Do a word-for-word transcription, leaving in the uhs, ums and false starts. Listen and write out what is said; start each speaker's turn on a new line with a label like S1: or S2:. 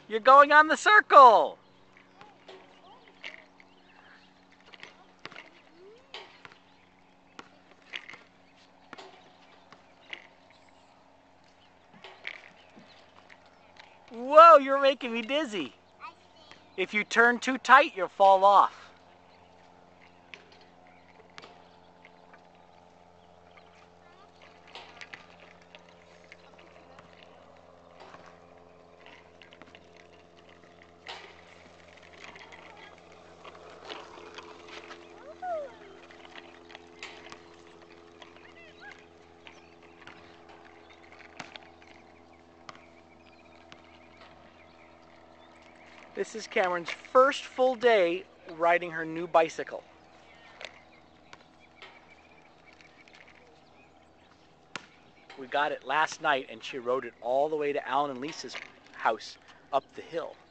S1: You're going on the circle. Whoa, you're making me dizzy. If you turn too tight, you'll fall off. This is Camryn's first full day riding her new bicycle. We got it last night and she rode it all the way to Alan and Lisa's house up the hill.